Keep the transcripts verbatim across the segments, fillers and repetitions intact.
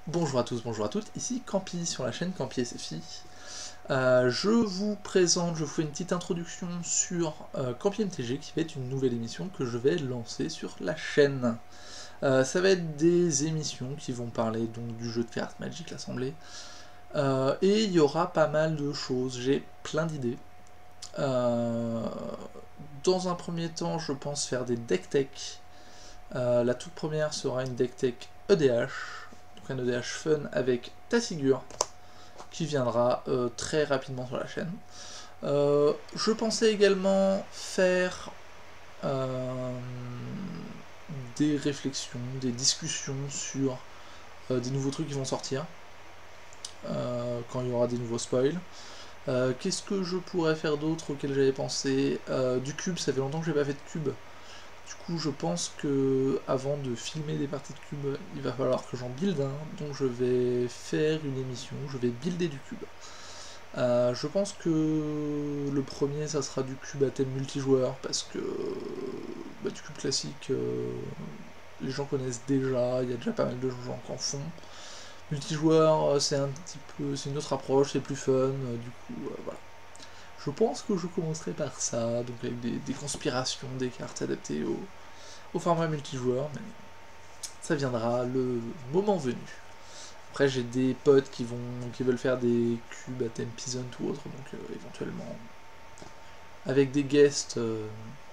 Bonjour à tous, bonjour à toutes, ici Campi sur la chaîne Campi S F I. Euh, je vous présente, je vous fais une petite introduction sur euh, Campi M T G qui va être une nouvelle émission que je vais lancer sur la chaîne. Euh, ça va être des émissions qui vont parler donc du jeu de cartes Magic l'Assemblée. Euh, et il y aura pas mal de choses, j'ai plein d'idées. Euh, dans un premier temps, je pense faire des deck tech. Euh, la toute première sera une deck tech E D H. Un E D H fun avec Tassigur qui viendra euh, très rapidement sur la chaîne. Euh, je pensais également faire euh, des réflexions, des discussions sur euh, des nouveaux trucs qui vont sortir euh, quand il y aura des nouveaux spoils. Euh, Qu'est-ce que je pourrais faire d'autre auquel j'avais pensé euh, Du cube, ça fait longtemps que j'ai pas fait de cube. Du coup, je pense que avant de filmer des parties de cube, il va falloir que j'en build un, donc je vais faire une émission, je vais builder du cube. Euh, je pense que le premier, ça sera du cube à thème multijoueur, parce que bah, du cube classique, euh, les gens connaissent déjà, il y a déjà pas mal de gens qui en font. Multijoueur, c'est un petit peu, c'est une autre approche, c'est plus fun, euh, du coup, euh, voilà. Je pense que je commencerai par ça, donc avec des, des conspirations, des cartes adaptées au, au format multijoueur, mais ça viendra le moment venu. Après, j'ai des potes qui vont qui veulent faire des cubes à thème Peasant ou autre, donc euh, éventuellement avec des guests, euh,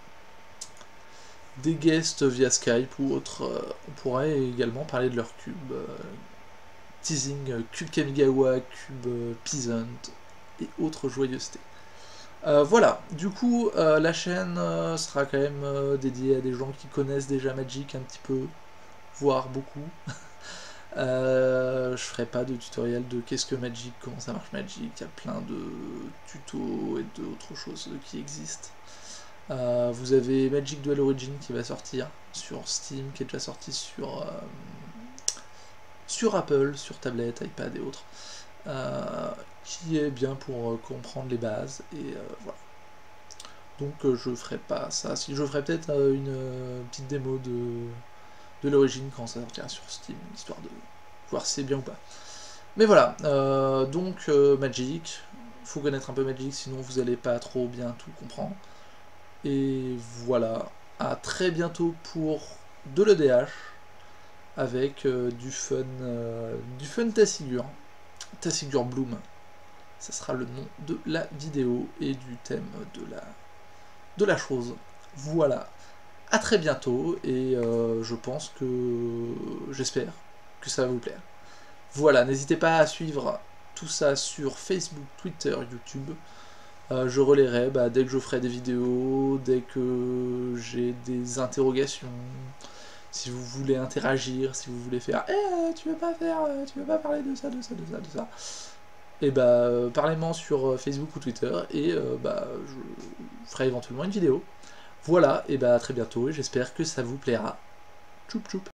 des guests via Skype ou autre, euh, on pourrait également parler de leurs cubes. Euh, teasing euh, Cube Kamigawa, Cube euh, Peasant et autres joyeusetés. Euh, voilà, du coup, euh, la chaîne euh, sera quand même euh, dédiée à des gens qui connaissent déjà Magic un petit peu, voire beaucoup. Euh, je ferai pas de tutoriel de qu'est-ce que Magic, comment ça marche Magic, il y a plein de tutos et d'autres choses qui existent. Euh, vous avez Magic Duel Origin qui va sortir sur Steam, qui est déjà sorti sur, euh, sur Apple, sur tablette, iPad et autres, euh, qui est bien pour euh, comprendre les bases, et euh, voilà. Donc euh, je ferai pas ça, si je ferai peut-être euh, une euh, petite démo de, de l'origine quand ça sortira sur Steam, histoire de voir si c'est bien ou pas. Mais voilà, euh, donc euh, Magic, il faut connaître un peu Magic, sinon vous n'allez pas trop bien tout comprendre. Et voilà, à très bientôt pour de l'E D H, avec euh, du fun, euh, du fun Tassigur, Tassigur Bloom, ça sera le nom de la vidéo et du thème de la, de la chose. Voilà, à très bientôt, et euh, je pense que, j'espère que ça va vous plaire. Voilà, n'hésitez pas à suivre tout ça sur Facebook, Twitter, YouTube. Euh, je relayerai bah, dès que je ferai des vidéos, dès que j'ai des interrogations, si vous voulez interagir, si vous voulez faire Eh, tu veux pas faire, tu veux pas parler de ça, de ça, de ça, de ça. Et bah, euh, parlez-moi sur Facebook ou Twitter, et euh, bah, je ferai éventuellement une vidéo. Voilà, et bah à très bientôt, et j'espère que ça vous plaira. Tchoup tchoup.